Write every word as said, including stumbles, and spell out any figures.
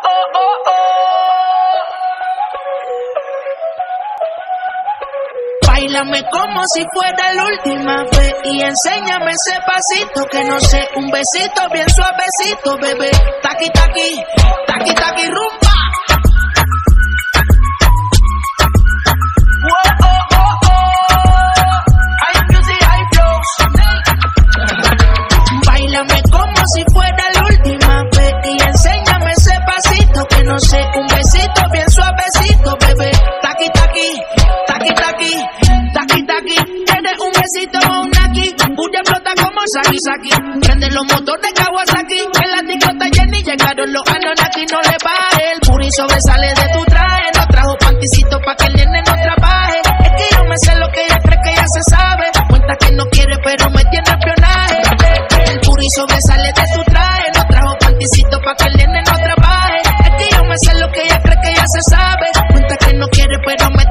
oh, oh, oh. Báilame como si fuera la última vez y enséñame ese pasito que no sé, un besito bien suavecito, bebé. Taqui, taqui, taqui, taqui, rumba. Oh, oh, oh, oh. High music, high flows. Báilame como si fuera la última vez y enséñame ese pasito que no sé, un besito bien suavecito, bebé. Taqui, taqui, taqui, taqui, taqui, taqui. Tienes un besito o un aquí, puya explota como Saki Saki. Prende los motores Kawasaki, en la discota Jenny llegaron los Anunnaki. No le baje, el puri sobresale de tu traje. No trajo panticito pa' que el nene no trabaje. Es que yo me sé lo que ella cree que ya se sabe. Cuenta que no quiere pero me tiene espionaje. El puri sobresale de tu traje. No trajo panticito pa' que el nene no trabaje. Es que yo me sé lo que ella cree que ya se sabe. Cuenta que no quiere pero me